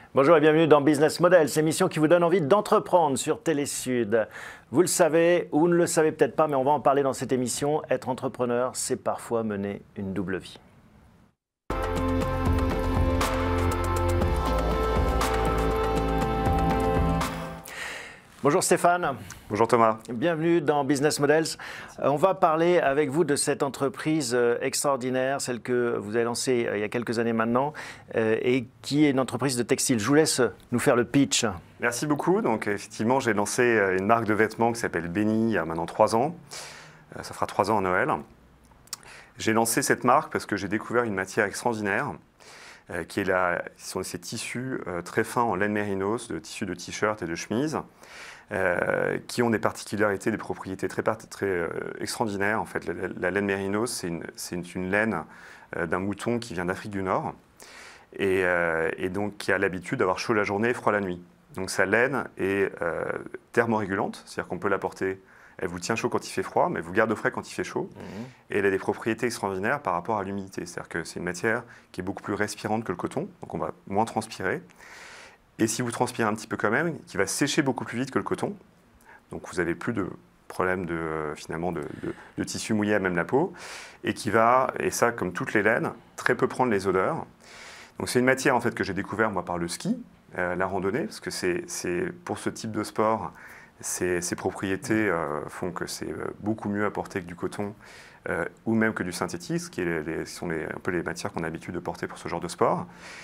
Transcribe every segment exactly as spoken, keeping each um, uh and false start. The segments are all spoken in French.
Bonjour et bienvenue dans Business Models, émission qui vous donne envie d'entreprendre sur Télésud. Vous le savez ou vous ne le savez peut-être pas, mais on va en parler dans cette émission. Être entrepreneur, c'est parfois mener une double vie. Bonjour Stéphane. Bonjour Thomas. Bienvenue dans Business Models. On va parler avec vous de cette entreprise extraordinaire, celle que vous avez lancée il y a quelques années maintenant, et qui est une entreprise de textile. Je vous laisse nous faire le pitch. Merci beaucoup. Donc effectivement, j'ai lancé une marque de vêtements qui s'appelle Benny il y a maintenant trois ans. Ça fera trois ans à Noël. J'ai lancé cette marque parce que j'ai découvert une matière extraordinaire, qui est la, ce sont ces tissus très fins en laine mérinos, de tissus de t-shirts et de chemises. Euh, qui ont des particularités, des propriétés très, très euh, extraordinaires. En fait, la, la laine mérinos, c'est une, une, une laine euh, d'un mouton qui vient d'Afrique du Nord et, euh, et donc qui a l'habitude d'avoir chaud la journée et froid la nuit. Donc sa laine est euh, thermorégulante, c'est-à-dire qu'on peut la porter, elle vous tient chaud quand il fait froid, mais elle vous garde au frais quand il fait chaud. Mmh. Et elle a des propriétés extraordinaires par rapport à l'humidité. C'est-à-dire que c'est une matière qui est beaucoup plus respirante que le coton, donc on va moins transpirer. Et si vous transpirez un petit peu quand même, qui va sécher beaucoup plus vite que le coton. Donc vous n'avez plus de problème de, euh, finalement de, de, de tissu mouillé à même la peau. Et qui va, et ça comme toutes les laines, très peu prendre les odeurs. Donc c'est une matière en fait que j'ai découvert moi par le ski, euh, la randonnée, parce que c'est, c'est pour ce type de sport, ces, ces propriétés euh, font que c'est beaucoup mieux à porter que du coton euh, ou même que du synthétique, qui, est les, les, sont les, un peu les matières qu'on a l'habitude de porter pour ce genre de sport.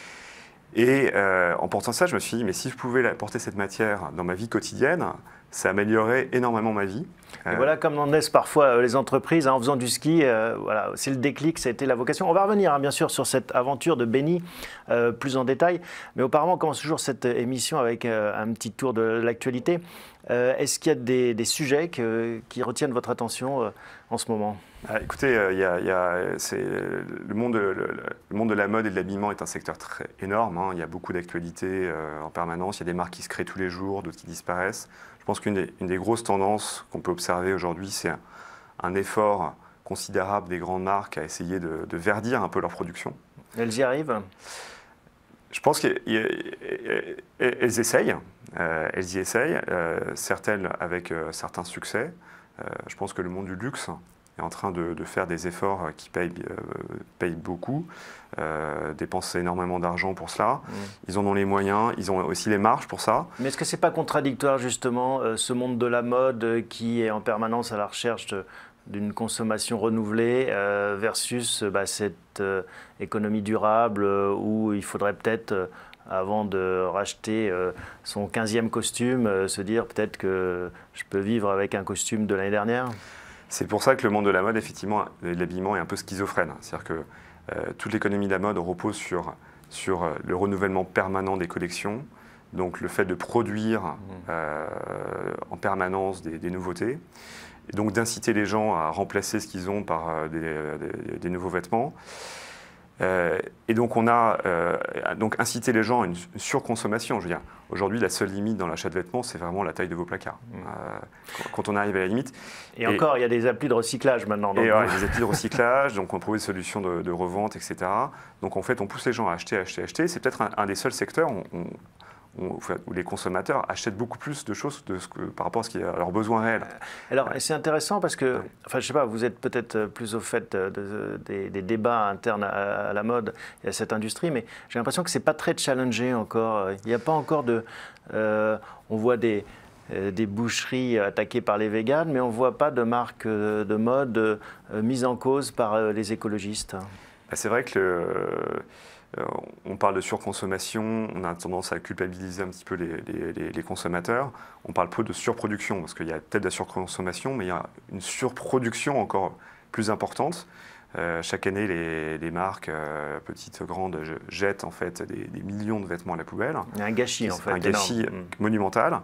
Et euh, en portant ça, je me suis dit, mais si je pouvais porter cette matière dans ma vie quotidienne, ça améliorerait énormément ma vie. Et euh, voilà comme en naissent parfois les entreprises, hein, en faisant du ski, euh, voilà, c'est le déclic, ça a été la vocation. On va revenir hein, bien sûr sur cette aventure de Benny euh, plus en détail, mais auparavant on commence toujours cette émission avec euh, un petit tour de l'actualité. Euh, est-ce qu'il y a des, des sujets que, qui retiennent votre attention euh, en ce moment ? Ah, écoutez, euh, y a, y a, c'est, le, monde, le, le monde de la mode et de l'habillement est un secteur très énorme. Hein. Il y a beaucoup d'actualités euh, en permanence. Il y a des marques qui se créent tous les jours, d'autres qui disparaissent. Je pense qu'une des, une des grosses tendances qu'on peut observer aujourd'hui, c'est un, un effort considérable des grandes marques à essayer de, de verdir un peu leur production. Elles y arrivent ? Je pense qu'elles essayent, euh, elles y essayent, euh, certaines avec euh, certains succès. Euh, je pense que le monde du luxe est en train de, de faire des efforts qui payent, euh, payent beaucoup, euh, dépensent énormément d'argent pour cela. Mmh. Ils en ont les moyens, ils ont aussi les marges pour ça. Mais est-ce que ce n'est pas contradictoire justement, euh, ce monde de la mode euh, qui est en permanence à la recherche de, d'une consommation renouvelée euh, versus euh, bah, cette euh, économie durable euh, où il faudrait peut-être, euh, avant de racheter euh, son quinzième costume, euh, se dire peut-être que je peux vivre avec un costume de l'année dernière ? C'est pour ça que le monde de la mode, effectivement, de l'habillement est un peu schizophrène. C'est-à-dire que euh, toute l'économie de la mode repose sur, sur le renouvellement permanent des collections, donc le fait de produire euh, en permanence des, des nouveautés, et donc d'inciter les gens à remplacer ce qu'ils ont par euh, des, des, des nouveaux vêtements. Euh, et donc on a euh, donc incité les gens à une, une surconsommation. Je veux dire, aujourd'hui, la seule limite dans l'achat de vêtements, c'est vraiment la taille de vos placards. Mmh. Euh, quand, quand on arrive à la limite. Et, et encore, il y a des applis de recyclage maintenant. Et ouais, des applis de recyclage, donc on trouve des solutions de, de revente, et cetera. Donc en fait, on pousse les gens à acheter, acheter, acheter. C'est peut-être un, un des seuls secteurs où, on, où, où les consommateurs achètent beaucoup plus de choses de ce que, par rapport à ce qui est à leurs besoins réels. Alors, c'est intéressant parce que, enfin, je sais pas, vous êtes peut-être plus au fait de, de, des, des débats internes à, à la mode et à cette industrie, mais j'ai l'impression que c'est pas très challengé encore. Il n'y a pas encore de, euh, on voit des euh, des boucheries attaquées par les véganes, mais on ne voit pas de marques euh, de mode euh, mises en cause par euh, les écologistes. C'est vrai que le, euh, on parle de surconsommation, on a tendance à culpabiliser un petit peu les, les, les consommateurs. On parle peu de surproduction, parce qu'il y a peut-être de la surconsommation, mais il y a une surproduction encore plus importante. Euh, chaque année, les, les marques, euh, petites, grandes, jettent en fait des, des millions de vêtements à la poubelle. Il y a un gâchis en fait. Un gâchis énorme. monumental.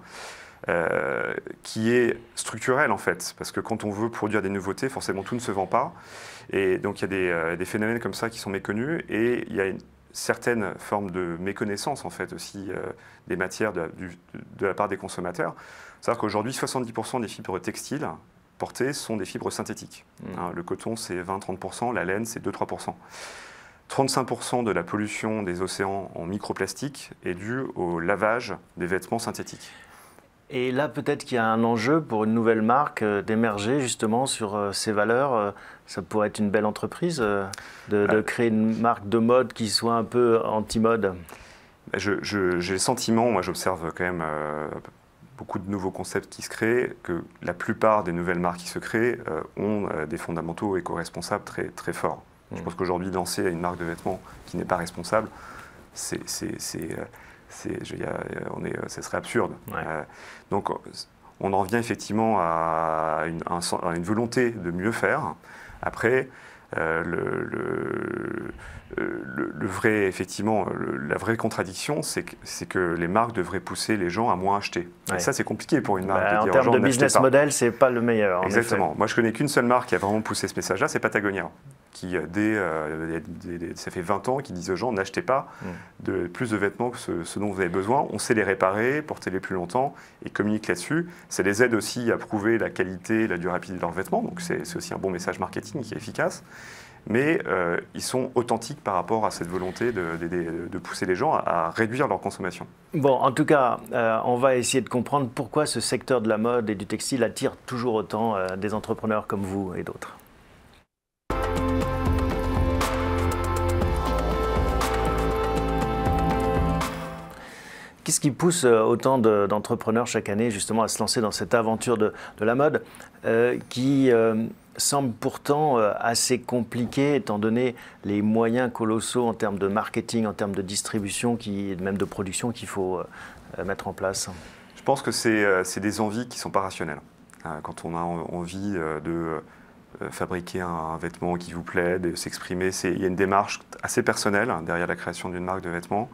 Euh, qui est structurel en fait, parce que quand on veut produire des nouveautés, forcément tout ne se vend pas, et donc il y a des, euh, des phénomènes comme ça qui sont méconnus, et il y a une certaine forme de méconnaissance en fait aussi euh, des matières de, du, de la part des consommateurs. C'est-à-dire qu'aujourd'hui, soixante-dix pour cent des fibres textiles portées sont des fibres synthétiques. Mmh. Hein, le coton, c'est vingt à trente pour cent, la laine, c'est deux à trois pour cent. trente-cinq pour cent de la pollution des océans en microplastique est due au lavage des vêtements synthétiques. Et là, peut-être qu'il y a un enjeu pour une nouvelle marque euh, d'émerger justement sur euh, ces valeurs. Euh, ça pourrait être une belle entreprise euh, de, de créer une marque de mode qui soit un peu anti-mode. Je, je, j'ai le sentiment, moi j'observe quand même euh, beaucoup de nouveaux concepts qui se créent, que la plupart des nouvelles marques qui se créent euh, ont euh, des fondamentaux éco-responsables très, très forts. Mmh. Je pense qu'aujourd'hui, lancer une marque de vêtements qui n'est pas responsable, c'est... c'est, c'est euh, C'est, je, y a, on est, ce serait absurde. Ouais. Euh, donc, on en revient effectivement à une, à une volonté de mieux faire. Après, euh, le, le, le, le vrai, effectivement, le, la vraie contradiction, c'est que, c'est que les marques devraient pousser les gens à moins acheter. Ouais. Et ça, c'est compliqué pour une marque. Bah, de en dire termes aux gens, de business model, c'est pas le meilleur. Exactement. Moi, je connais qu'une seule marque qui a vraiment poussé ce message-là, c'est Patagonia. Qui, dès, euh, dès, dès, ça fait vingt ans, qui disent aux gens, n'achetez pas mm. de, plus de vêtements que ce, ce dont vous avez besoin. On sait les réparer, porter-les plus longtemps et communiquent là-dessus. Ça les aide aussi à prouver la qualité et la durabilité de leurs vêtements. Donc, c'est, c'est aussi un bon message marketing qui est efficace. Mais euh, ils sont authentiques par rapport à cette volonté de, de, de, de pousser les gens à, à réduire leur consommation. Bon, en tout cas, euh, on va essayer de comprendre pourquoi ce secteur de la mode et du textile attire toujours autant euh, des entrepreneurs comme vous et d'autres. Qu'est-ce qui pousse autant de, d'entrepreneurs chaque année justement à se lancer dans cette aventure de, de la mode euh, qui euh, semble pourtant euh, assez compliquée étant donné les moyens colossaux en termes de marketing, en termes de distribution, qui, même de production qu'il faut euh, mettre en place? Je pense que c'est, euh, c'est des envies qui ne sont pas rationnelles. Euh, quand on a envie euh, de euh, fabriquer un, un vêtement qui vous plaît, de s'exprimer, c'est, il y a une démarche assez personnelle hein, derrière la création d'une marque de vêtements.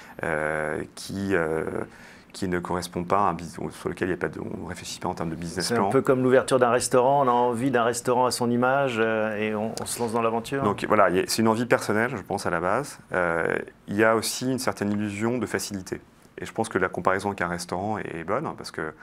Euh, qui, euh, qui ne correspond pas à un business, sur lequel il y a pas de, on ne réfléchit pas en termes de business plan. C'est un peu comme l'ouverture d'un restaurant, on a envie d'un restaurant à son image euh, et on, on se lance dans l'aventure. Donc voilà, a, c'est une envie personnelle, je pense, à la base. Euh, il y a aussi une certaine illusion de facilité. Et je pense que la comparaison avec un restaurant est, est bonne, parce que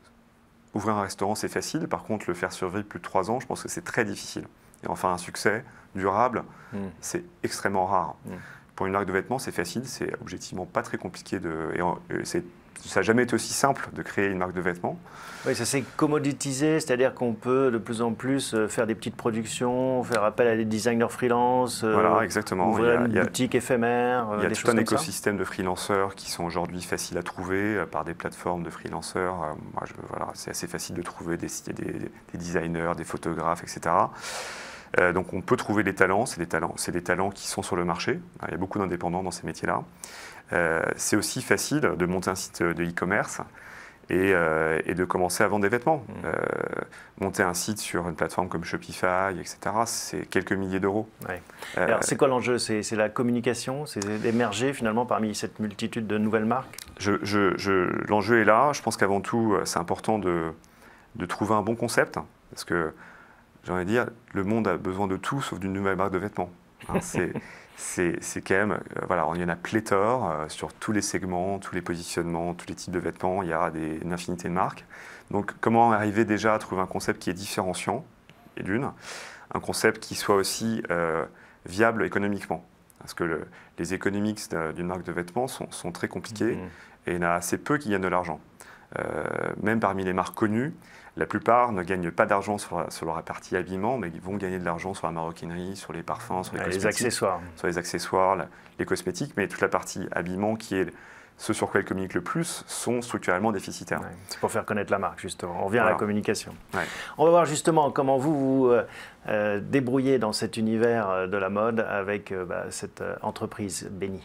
ouvrir un restaurant, c'est facile. Par contre, le faire survivre plus de trois ans, je pense que c'est très difficile. Et enfin, un succès durable, mmh. c'est extrêmement rare. Mmh. Pour une marque de vêtements, c'est facile, c'est objectivement pas très compliqué. De, et c'est, ça n'a jamais été aussi simple de créer une marque de vêtements. Oui, ça s'est commoditisé, c'est-à-dire qu'on peut de plus en plus faire des petites productions, faire appel à des designers freelance, voilà, exactement. ouvrir il y a, une il y a, boutique éphémère. Il y a des tout un écosystème ça. de freelanceurs qui sont aujourd'hui faciles à trouver par des plateformes de freelanceurs. Moi, je, voilà, c'est assez facile de trouver des, des, des designers, des photographes, et cetera. Euh, donc on peut trouver des talents, c'est des talents, c'est des talents qui sont sur le marché. Il y a beaucoup d'indépendants dans ces métiers-là. Euh, c'est aussi facile de monter un site de e-commerce et, euh, et de commencer à vendre des vêtements. Mmh. Euh, monter un site sur une plateforme comme Shopify, et cetera, c'est quelques milliers d'euros. Ouais. Euh, Alors c'est quoi l'enjeu? c'est, c'est la communication? C'est d'émerger finalement parmi cette multitude de nouvelles marques? je, je, je, L'enjeu est là. Je pense qu'avant tout, c'est important de, de trouver un bon concept parce que j'ai envie de dire, le monde a besoin de tout sauf d'une nouvelle marque de vêtements. Hein, c'est, c'est, c'est quand même, euh, voilà, il y en a pléthore euh, sur tous les segments, tous les positionnements, tous les types de vêtements, il y a des, une infinité de marques. Donc comment arriver déjà à trouver un concept qui est différenciant, et d'une, un concept qui soit aussi euh, viable économiquement. Parce que le, les économics d'une marque de vêtements sont, sont très compliqués mmh. et il y en a assez peu qui gagnent de l'argent. Euh, même parmi les marques connues, la plupart ne gagnent pas d'argent sur, la, sur leur partie habillement, mais ils vont gagner de l'argent sur la maroquinerie, sur les parfums, sur les, les accessoires. Sur les accessoires, la, les cosmétiques, mais toute la partie habillement qui est ce sur quoi ils communiquent le plus sont structurellement déficitaires. Ouais, c'est pour faire connaître la marque, justement. On revient voilà. à la communication. Ouais. On va voir justement comment vous vous euh, débrouillez dans cet univers de la mode avec euh, bah, cette euh, entreprise Béni.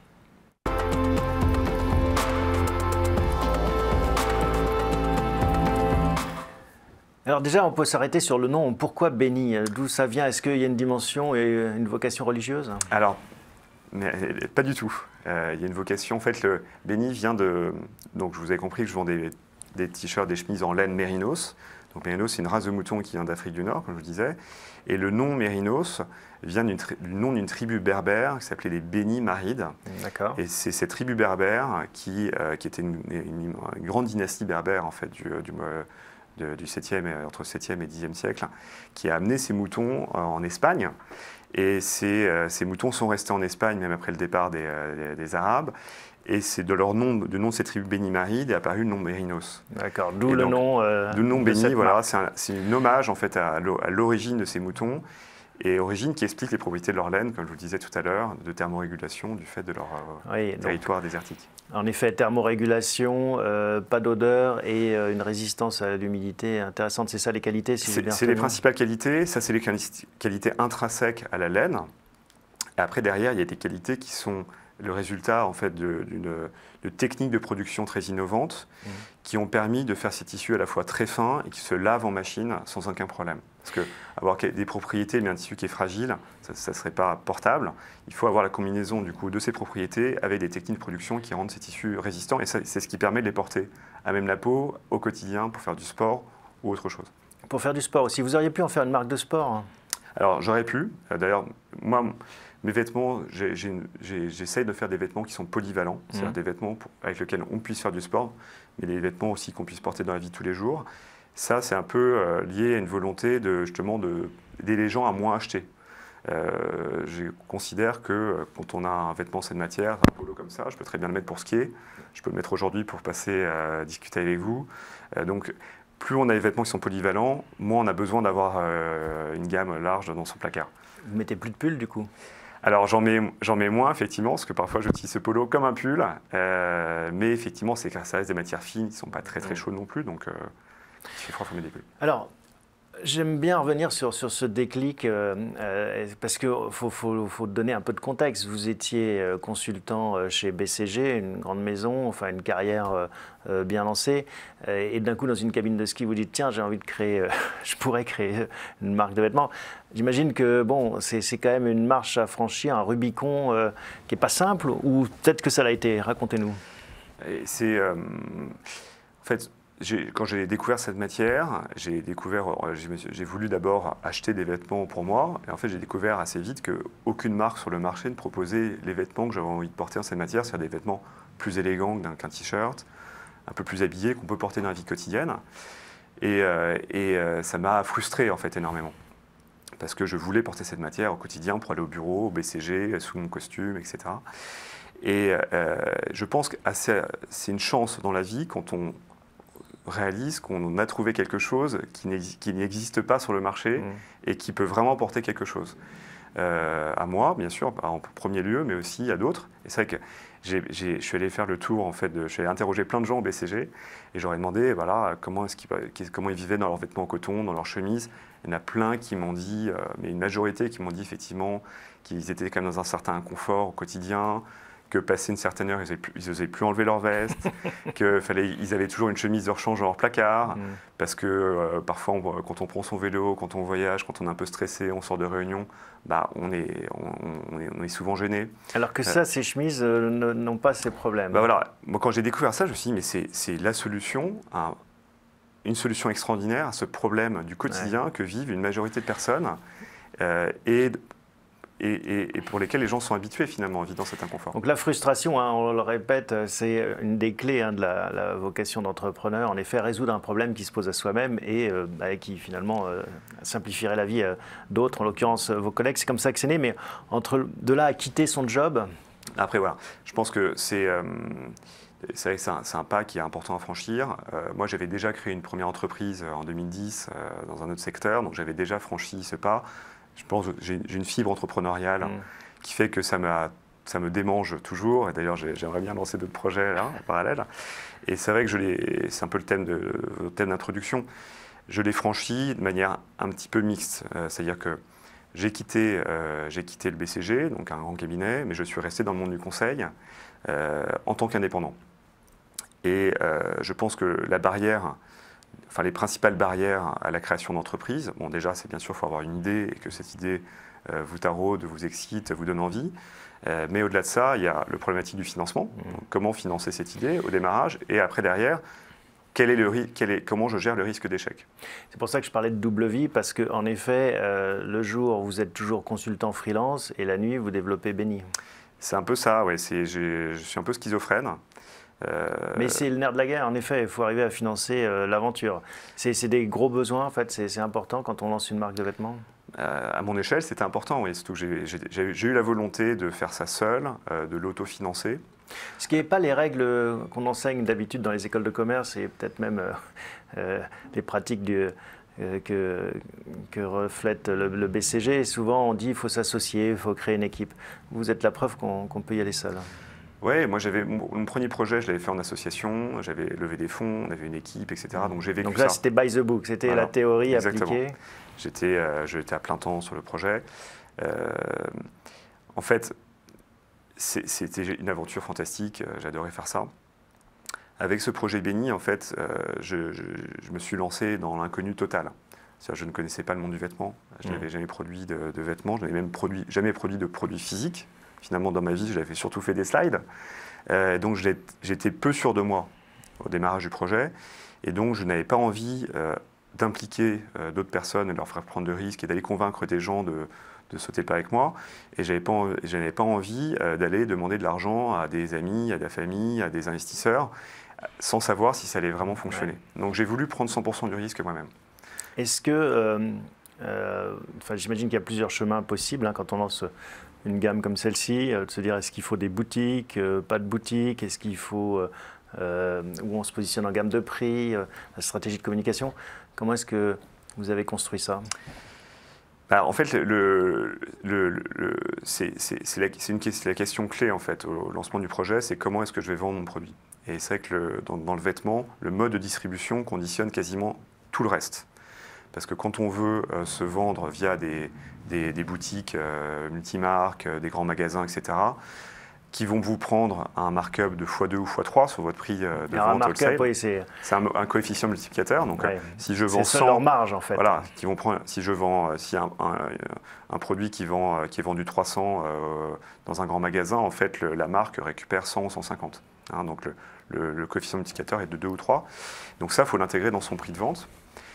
Alors déjà, on peut s'arrêter sur le nom. Pourquoi Béni? D'où ça vient? Est-ce qu'il y a une dimension et une vocation religieuse? Alors, mais, pas du tout. Euh, il y a une vocation. En fait, le Béni vient de... Donc, je vous ai compris que je vends des, des t-shirts, des chemises en laine mérinos. Donc, mérinos, c'est une race de mouton qui vient d'Afrique du Nord, comme je vous disais. Et le nom mérinos vient d'une tri... du nom d'une tribu berbère qui s'appelait les Béni Marides. D'accord. Et c'est cette tribu berbère qui, euh, qui était une, une, une grande dynastie berbère, en fait, du... du De, du septième, entre septième et dixième siècle, qui a amené ces moutons en Espagne Et ces, euh, ces moutons sont restés en Espagne, même après le départ des, euh, des, des Arabes. Et c'est de leur nom, du nom de cette tribu Beni Marid est apparu le nom Mérinos. D'accord, d'où le nom. Euh, d'où le nom de Beni, voilà, c'est un, un hommage en fait à l'origine de ces moutons. Et origine qui explique les propriétés de leur laine, comme je vous le disais tout à l'heure, de thermorégulation du fait de leur euh, oui, territoire donc, désertique. En effet, thermorégulation, euh, pas d'odeur et euh, une résistance à l'humidité intéressante. C'est ça les qualités, si j'ai bien C'est les principales qualités. Ça, c'est les qualités intrinsèques à la laine. Et après, derrière, il y a des qualités qui sont le résultat en fait, d'une de techniques de production très innovantes mmh. qui ont permis de faire ces tissus à la fois très fins et qui se lavent en machine sans aucun problème. Parce que avoir des propriétés, mais un tissu qui est fragile, ça ne serait pas portable. Il faut avoir la combinaison du coup, de ces propriétés avec des techniques de production qui rendent ces tissus résistants. Et c'est ce qui permet de les porter à même la peau, au quotidien, pour faire du sport ou autre chose. Pour faire du sport aussi. Vous auriez pu en faire une marque de sport hein. Alors j'aurais pu. D'ailleurs, moi, mes vêtements, j'essaye de faire des vêtements qui sont polyvalents. Mmh. C'est-à-dire des vêtements pour, avec lesquels on puisse faire du sport, mais des vêtements aussi qu'on puisse porter dans la vie de tous les jours. Ça, c'est un peu euh, lié à une volonté de, justement d'aider les gens à moins acheter. Euh, je considère que euh, quand on a un vêtement cette matière, un polo comme ça, je peux très bien le mettre pour skier, je peux le mettre aujourd'hui pour passer à euh, discuter avec vous. Euh, donc, plus on a des vêtements qui sont polyvalents, moins on a besoin d'avoir euh, une gamme large dans son placard. Vous mettez plus de pull du coup? Alors j'en mets, j'en mets moins effectivement, parce que parfois j'utilise ce polo comme un pull, euh, mais effectivement c'est ça reste des matières fines qui ne sont pas très très chaudes non plus, donc euh, il fait froid, il faut mettre des pulls. Alors, j'aime bien revenir sur, sur ce déclic, euh, euh, parce qu'il faut, faut, faut donner un peu de contexte. Vous étiez euh, consultant chez B C G, une grande maison, enfin une carrière euh, euh, bien lancée, euh, et d'un coup dans une cabine de ski, vous dites tiens, j'ai envie de créer, euh, je pourrais créer une marque de vêtements. J'imagine que bon, c'est quand même une marche à franchir, un Rubicon euh, qui n'est pas simple, ou peut-être que ça l'a été. Racontez-nous. C'est euh, en fait. Quand j'ai découvert cette matière, j'ai découvert, j'ai voulu d'abord acheter des vêtements pour moi. Et en fait, j'ai découvert assez vite qu'aucune marque sur le marché ne proposait les vêtements que j'avais envie de porter en cette matière, c'est-à-dire des vêtements plus élégants qu'un t-shirt, un peu plus habillés, qu'on peut porter dans la vie quotidienne. Et, euh, et euh, ça m'a frustré en fait énormément. Parce que je voulais porter cette matière au quotidien pour aller au bureau, au B C G, sous mon costume, et cetera. Et euh, je pense que c'est une chance dans la vie quand on réalise qu'on a trouvé quelque chose qui n'existe pas sur le marché mmh. et qui peut vraiment porter quelque chose. Euh, à moi, bien sûr, en premier lieu, mais aussi à d'autres. Et c'est vrai que j'ai, j'ai, je suis allé faire le tour, en fait, de, je suis allé interroger plein de gens au B C G et j'aurais demandé voilà, comment, est-ce qu'ils, comment ils vivaient dans leurs vêtements en coton, dans leurs chemises. Il y en a plein qui m'ont dit, euh, mais une majorité qui m'ont dit effectivement qu'ils étaient quand même dans un certain inconfort au quotidien, que passé une certaine heure, ils n'osaient plus enlever leur veste, qu'ils avaient toujours une chemise de rechange dans leur placard, mmh. parce que euh, parfois, on, quand on prend son vélo, quand on voyage, quand on est un peu stressé, on sort de réunion, bah, on, est, on, on, est, on est souvent gêné. Alors que ça, euh, ces chemises euh, n'ont pas ces problèmes. Bah voilà. Moi, quand j'ai découvert ça, je me suis dit, mais c'est la solution, à, une solution extraordinaire à ce problème du quotidien ouais. que vivent une majorité de personnes. Euh, et Et, et, et pour lesquels les gens sont habitués finalement à vivre dans cet inconfort. Donc la frustration, hein, on le répète, c'est une des clés hein, de la, la vocation d'entrepreneur. En effet, résoudre un problème qui se pose à soi-même et euh, bah, qui finalement euh, simplifierait la vie euh, d'autres, en l'occurrence vos collègues. C'est comme ça que c'est né, mais entre de là à quitter son job... Après voilà, je pense que c'est... Euh, C'est vrai que c'est un, un pas qui est important à franchir. Euh, moi, j'avais déjà créé une première entreprise en deux mille dix euh, dans un autre secteur, donc j'avais déjà franchi ce pas. Je pense que j'ai une fibre entrepreneuriale mmh. qui fait que ça, ça me démange toujours. Et d'ailleurs, j'aimerais bien lancer d'autres projets là, en parallèle. Et c'est vrai que c'est un peu le thème de, le thème d'introduction. Je l'ai franchi de manière un petit peu mixte. Euh, C'est-à-dire que j'ai quitté, euh, j'ai quitté le B C G, donc un grand cabinet, mais je suis resté dans le monde du conseil euh, en tant qu'indépendant. Et euh, je pense que la barrière... Enfin, les principales barrières à la création d'entreprise, bon déjà c'est bien sûr qu'il faut avoir une idée et que cette idée euh, vous taraude, vous excite, vous donne envie. Euh, mais au-delà de ça, il y a le problématique du financement. Mmh. Donc, comment financer cette idée au démarrage et après derrière, quel est le, quel est, comment je gère le risque d'échec. C'est pour ça que je parlais de double vie parce qu'en effet, euh, le jour vous êtes toujours consultant freelance et la nuit vous développez Beni. C'est un peu ça, ouais. Je suis un peu schizophrène. Euh... Mais c'est le nerf de la guerre, en effet, il faut arriver à financer euh, l'aventure. C'est des gros besoins, en fait, c'est important quand on lance une marque de vêtements. euh, à mon échelle, c'était important. Et surtout, j'ai j'ai eu la volonté de faire ça seul, euh, de l'autofinancer. Ce qui n'est pas les règles qu'on enseigne d'habitude dans les écoles de commerce et peut-être même euh, euh, les pratiques du, euh, que, que reflète le, le B C G. Souvent, on dit qu'il faut s'associer, il faut créer une équipe. Vous êtes la preuve qu'on qu'on peut y aller seul. Oui, moi, j'avais mon, mon premier projet, je l'avais fait en association, j'avais levé des fonds, on avait une équipe, et cetera. Donc, j'ai vécu Donc là, ça. c'était by the book, c'était Voilà. la théorie Exactement. appliquée. J'étais euh, j'étais à plein temps sur le projet. Euh, en fait, c'était une aventure fantastique, j'adorais faire ça. Avec ce projet Béni, en fait, euh, je, je, je me suis lancé dans l'inconnu total. Je ne connaissais pas le monde du vêtement, je n'avais mmh. jamais produit de, de vêtements, je n'avais même produit, jamais produit de produits physiques. Finalement, dans ma vie, j'avais surtout fait des slides. Euh, donc, j'étais peu sûr de moi au démarrage du projet. Et donc, je n'avais pas envie euh, d'impliquer euh, d'autres personnes et de leur faire prendre de risques et d'aller convaincre des gens de de sauter pas avec moi, et je n'avais pas, pas envie euh, d'aller demander de l'argent à des amis, à de la famille, à des investisseurs, sans savoir si ça allait vraiment fonctionner. Ouais. Donc j'ai voulu prendre cent pour cent du risque moi-même. Est-ce que, euh, euh, enfin, j'imagine qu'il y a plusieurs chemins possibles hein, quand on lance une gamme comme celle-ci, euh, de se dire est-ce qu'il faut des boutiques, euh, pas de boutiques, est-ce qu'il faut, euh, où on se positionne en gamme de prix, euh, la stratégie de communication. Comment est-ce que vous avez construit ça ? Alors, en fait, le, le, le, c'est la, la question clé en fait, au lancement du projet, c'est comment est-ce que je vais vendre mon produit. Et c'est vrai que le, dans, dans le vêtement, le mode de distribution conditionne quasiment tout le reste. Parce que quand on veut euh, se vendre via des, des, des boutiques euh, multimarques, euh, des grands magasins, et cetera, qui vont vous prendre un markup de fois deux ou fois trois sur votre prix euh, de Alors vente wholesale. Oui, c'est un, un coefficient multiplicateur. Donc, ouais. euh, si je vends cent, leur marge en fait. Voilà, qui vont prendre, si je vends, euh, si un, un, un produit qui, vend, qui est vendu trois cents euh, dans un grand magasin, en fait, le, la marque récupère cent ou cent cinquante. Hein, donc, le, le, le coefficient multiplicateur est de deux ou trois. Donc, ça, il faut l'intégrer dans son prix de vente.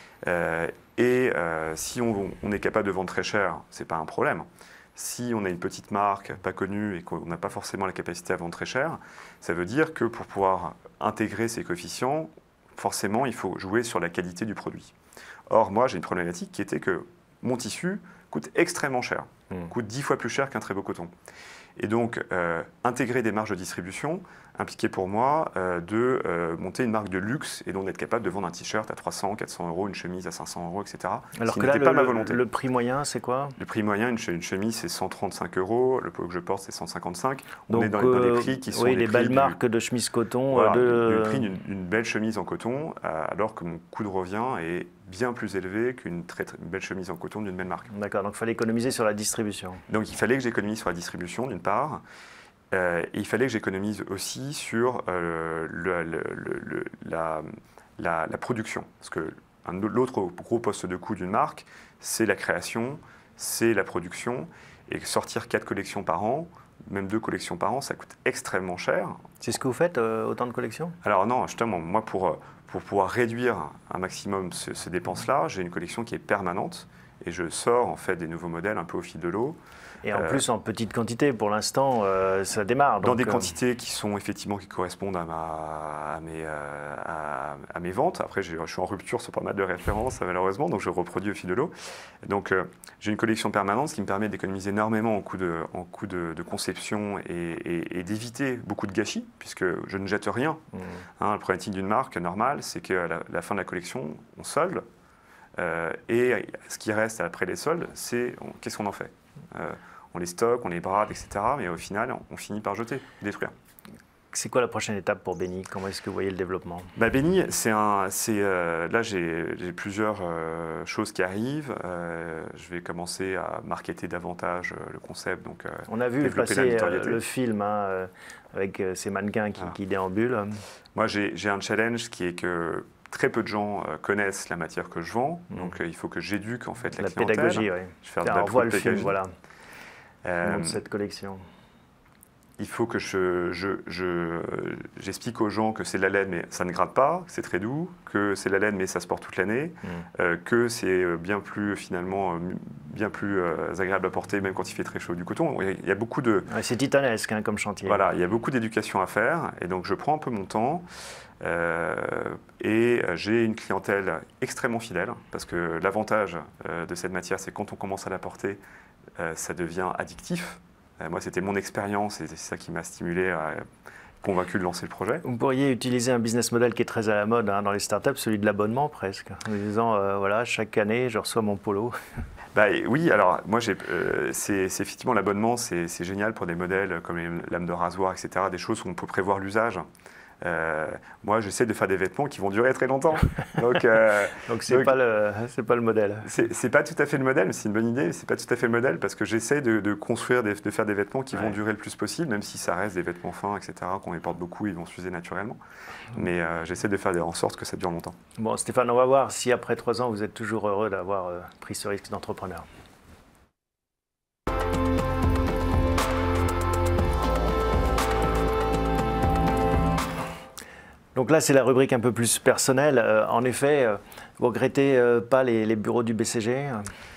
Euh, et euh, si on, on est capable de vendre très cher, ce n'est pas un problème. Si on a une petite marque pas connue et qu'on n'a pas forcément la capacité à vendre très cher, ça veut dire que pour pouvoir intégrer ces coefficients, forcément, il faut jouer sur la qualité du produit. Or, moi, j'ai une problématique qui était que mon tissu coûte extrêmement cher, mmh. coûte dix fois plus cher qu'un très beau coton. Et donc, euh, intégrer des marges de distribution impliquait pour moi euh, de euh, monter une marque de luxe et donc d'être capable de vendre un t-shirt à trois cents, quatre cents euros, une chemise à cinq cents euros, et cetera. Alors que là, le, pas ma volonté. le prix moyen, c'est quoi? Le prix moyen, une, une chemise, c'est cent trente-cinq euros. Le polo que je porte, c'est cent cinquante-cinq. On donc, est dans, euh, dans des prix qui sont oui, des des belles marques de chemises coton. Voilà, de... le prix d'une belle chemise en coton, euh, alors que mon coût de revient est bien plus élevé qu'une très, très belle chemise en coton d'une belle marque. D'accord, donc il fallait économiser sur la distribution. Donc il fallait que j'économise sur la distribution, d'une part. Euh, et il fallait que j'économise aussi sur euh, le, le, le, la, la, la production. Parce que l'autre gros poste de coût d'une marque, c'est la création, c'est la production. Et sortir quatre collections par an, même deux collections par an, ça coûte extrêmement cher. C'est ce que vous faites, euh, autant de collections? Alors non, justement, moi, pour, pour pouvoir réduire un maximum ce, ces dépenses-là, j'ai une collection qui est permanente. Et je sors en fait des nouveaux modèles un peu au fil de l'eau. Et en euh, plus en petite quantité, pour l'instant, euh, ça démarre. Dans donc, des euh... quantités qui sont effectivement qui correspondent à, ma, à, mes, euh, à, à mes ventes. Après, je suis en rupture sur pas mal de références malheureusement, donc je reproduis au fil de l'eau. Donc euh, j'ai une collection permanente, ce qui me permet d'économiser énormément en coût de, en coût de, de conception et, et, et d'éviter beaucoup de gâchis, puisque je ne jette rien. Mmh. Hein, la problématique d'une marque normale, c'est qu'à la, la fin de la collection, on solde. Euh, et ce qui reste après les soldes, c'est qu'est-ce qu'on en fait? euh, On les stocke, on les brade, et cetera. Mais au final, on finit par jeter, détruire. C'est quoi la prochaine étape pour Béni? Comment est-ce que vous voyez le développement? bah, Béni, c'est un, c'est euh, là j'ai plusieurs euh, choses qui arrivent. Euh, je vais commencer à marketer davantage euh, le concept. Donc, euh, on a vu passer euh, le film hein, avec euh, ces mannequins qui, ah. qui déambulent. Moi, j'ai un challenge qui est que très peu de gens euh, connaissent la matière que je vends, mmh. donc euh, il faut que j'éduque en fait la, la clientèle. Pédagogie, oui. Je vais faire Tiens, de la on voit le pédagogie. film, voilà. Euh, de cette collection. il faut que je, je, je, j'explique aux gens que c'est de la laine, mais ça ne gratte pas, que c'est très doux, que c'est de la laine, mais ça se porte toute l'année, mmh. euh, que c'est bien plus, finalement, bien plus euh, agréable à porter, même quand il fait très chaud. Du coton, il y a beaucoup de... Ouais, c'est titanesque hein, comme chantier. Voilà, il y a beaucoup d'éducation à faire, et donc je prends un peu mon temps, euh, et j'ai une clientèle extrêmement fidèle, parce que l'avantage euh, de cette matière, c'est quand on commence à la porter, euh, ça devient addictif. Moi, c'était mon expérience et c'est ça qui m'a stimulé, à, convaincu de lancer le projet. Vous pourriez utiliser un business model qui est très à la mode hein, dans les startups, celui de l'abonnement presque, en disant, euh, voilà, chaque année, je reçois mon polo. Bah, oui, alors moi, euh, c'est effectivement l'abonnement, c'est génial pour des modèles comme les lames de rasoir, et cetera, des choses où on peut prévoir l'usage. Euh, moi, j'essaie de faire des vêtements qui vont durer très longtemps. Donc, euh, donc c'est pas le, c'est pas le modèle. C'est pas tout à fait le modèle, mais c'est une bonne idée. C'est pas tout à fait le modèle parce que j'essaie de, de construire, des, de faire des vêtements qui ouais. vont durer le plus possible, même si ça reste des vêtements fins, et cetera. Qu'on les porte beaucoup, ils vont s'user naturellement. Mais euh, j'essaie de faire en sorte que ça dure longtemps. Bon, Stéphane, on va voir si après trois ans, vous êtes toujours heureux d'avoir euh, pris ce risque d'entrepreneur. Donc là, c'est la rubrique un peu plus personnelle. Euh, en effet, euh, vous ne regrettez euh, pas les, les bureaux du B C G?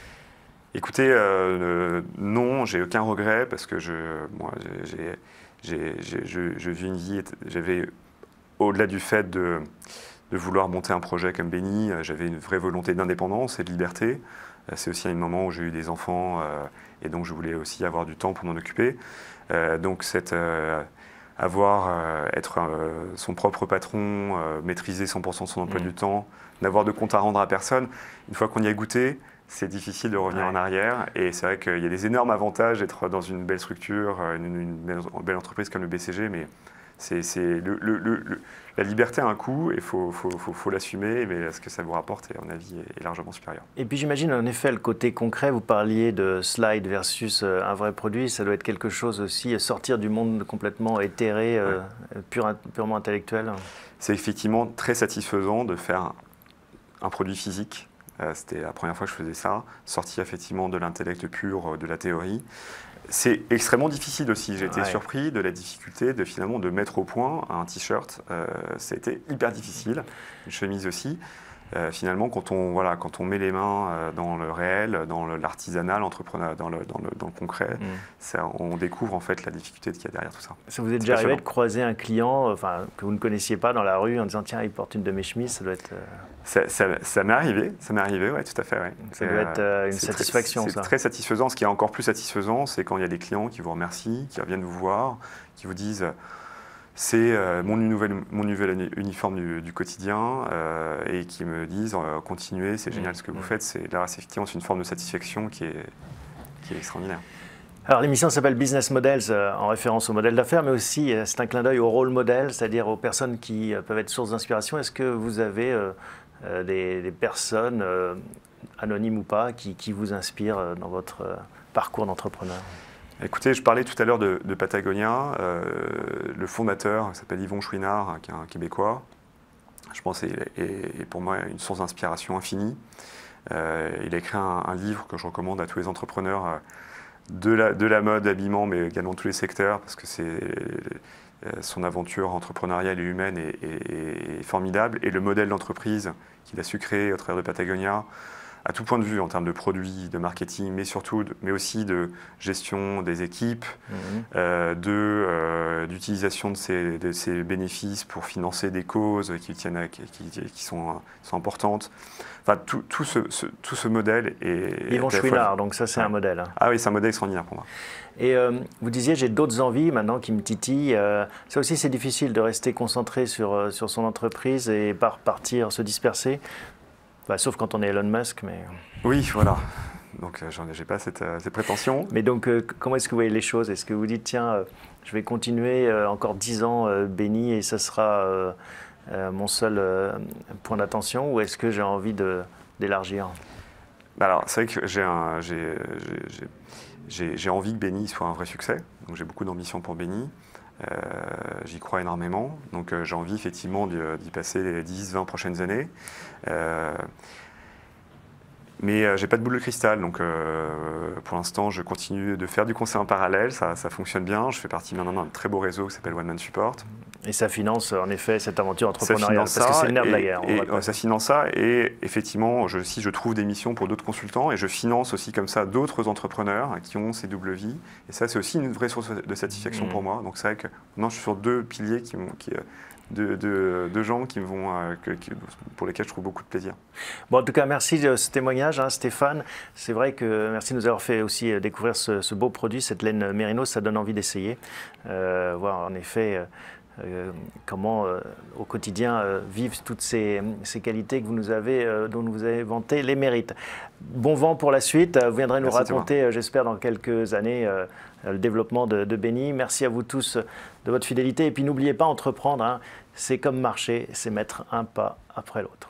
Écoutez, euh, non, j'ai aucun regret parce que je, moi, j'ai, j'ai, j'ai, je, je vis une vie, j'avais, au-delà du fait de, de vouloir monter un projet comme Béni, j'avais une vraie volonté d'indépendance et de liberté. C'est aussi un moment où j'ai eu des enfants euh, et donc je voulais aussi avoir du temps pour m'en occuper. Euh, donc cette... Euh, avoir, euh, être euh, son propre patron, euh, maîtriser cent pour cent de son emploi mmh. du temps, n'avoir de compte à rendre à personne, une fois qu'on y a goûté, c'est difficile de revenir ouais. en arrière. Et c'est vrai qu'il y a des énormes avantages d'être dans une belle structure, une, une belle, belle entreprise comme le B C G, mais c'est, c'est le, le, le, le, la liberté a un coût et il faut, faut, faut, faut l'assumer, mais ce que ça vous rapporte, à mon avis, est largement supérieur. Et puis j'imagine en effet le côté concret, vous parliez de slide versus un vrai produit, ça doit être quelque chose aussi, sortir du monde complètement éthéré, ouais. euh, pur, purement intellectuel. C'est effectivement très satisfaisant de faire un produit physique. Euh, C'était la première fois que je faisais ça, sortir effectivement de l'intellect pur, de la théorie. C'est extrêmement difficile aussi. J'ai été ouais. surpris de la difficulté de finalement de mettre au point un t-shirt. Euh, ça a été hyper difficile. Une chemise aussi. Euh, finalement, quand on, voilà, quand on met les mains euh, dans le réel, dans l'artisanal, l'entrepreneuriat, dans le, dans, le, dans le concret, mm. ça, on découvre en fait la difficulté qu'il y a derrière tout ça. Ça vous est déjà arrivé de croiser un client enfin, que vous ne connaissiez pas dans la rue en disant tiens, il porte une de mes chemises, ça doit être... Euh... Ça, ça, ça m'est arrivé, ça m'est arrivé, ouais, tout à fait. Ouais. Ça doit être euh, une satisfaction, très, ça. C'est très satisfaisant. Ce qui est encore plus satisfaisant, c'est quand il y a des clients qui vous remercient, qui reviennent vous voir, qui vous disent c'est euh, mon, mon nouvel uniforme du, du quotidien euh, et qui me disent euh, continuez, c'est génial ce que vous mmh. faites. C'est, là, c'est effectivement une forme de satisfaction qui est, qui est extraordinaire. Alors l'émission s'appelle Business Models euh, en référence au modèle d'affaires, mais aussi euh, c'est un clin d'œil au rôle modèle, c'est-à-dire aux personnes qui euh, peuvent être source d'inspiration. Est-ce que vous avez euh, euh, des, des personnes, euh, anonymes ou pas, qui, qui vous inspirent euh, dans votre euh, parcours d'entrepreneur ? Écoutez, je parlais tout à l'heure de, de Patagonia. Euh, le fondateur s'appelle Yvon Chouinard, qui est un Québécois. Je pense est, est, est pour moi une source d'inspiration infinie. Euh, il a écrit un, un livre que je recommande à tous les entrepreneurs euh, de, la, de la mode, habillement, mais également de tous les secteurs, parce que c'est, euh, son aventure entrepreneuriale et humaine est, est, est formidable. Et le modèle d'entreprise qu'il a su créer au travers de Patagonia, à tout point de vue, en termes de produits, de marketing, mais surtout, de, mais aussi de gestion des équipes, mmh. euh, de, euh, d'utilisation de ces, de ces bénéfices pour financer des causes qui, tiennent à, qui, qui sont, sont importantes. Enfin, tout, tout, ce, ce, tout ce modèle est... Yvon Chouinard, donc ça c'est ah. un modèle. Ah oui, c'est un modèle extraordinaire pour moi. Et euh, vous disiez, j'ai d'autres envies maintenant qui me titillent. Euh, ça aussi, c'est difficile de rester concentré sur, sur son entreprise et par partir, se disperser. Bah, sauf quand on est Elon Musk, mais... Oui, voilà. Donc, euh, je n'ai pas cette, euh, cette prétention. Mais donc, euh, comment est-ce que vous voyez les choses? Est-ce que vous dites, tiens, euh, je vais continuer euh, encore dix ans euh, Béni et ça sera euh, euh, mon seul euh, point d'attention? Ou est-ce que j'ai envie de, d'élargir? Alors, c'est vrai que j'ai, un, j'ai, j'ai, j'ai, j'ai envie que Béni soit un vrai succès. Donc, j'ai beaucoup d'ambition pour Béni. Euh, j'y crois énormément, donc euh, j'ai envie effectivement d'y, d'y passer les dix vingt prochaines années. Euh, Mais euh, j'ai pas de boule de cristal, donc euh, pour l'instant, je continue de faire du conseil en parallèle, ça, ça fonctionne bien. Je fais partie maintenant d'un très beau réseau qui s'appelle One Man Support. Et ça finance en effet cette aventure entrepreneuriale, parce ça, que c'est le nerf et, de la guerre. Et, et, ça finance ça, et effectivement, je, si je trouve des missions pour d'autres consultants, et je finance aussi comme ça d'autres entrepreneurs qui ont ces doubles vies. Et ça, c'est aussi une vraie source de satisfaction mmh. pour moi. Donc c'est vrai que maintenant, je suis sur deux piliers qui, qui De, de, de gens qui vont, euh, que, qui, pour lesquels je trouve beaucoup de plaisir. Bon, en tout cas, merci de ce témoignage, hein, Stéphane. C'est vrai que merci de nous avoir fait aussi découvrir ce, ce beau produit, cette laine Mérinos. Ça donne envie d'essayer, euh, voir en effet euh, comment euh, au quotidien euh, vivent toutes ces, ces qualités que vous nous avez, euh, dont vous avez vanté les mérites. Bon vent pour la suite. Vous viendrez nous merci raconter, euh, j'espère, dans quelques années, euh, le développement de, de Beni. Merci à vous tous de votre fidélité. Et puis n'oubliez pas, entreprendre, hein, c'est comme marcher, c'est mettre un pas après l'autre.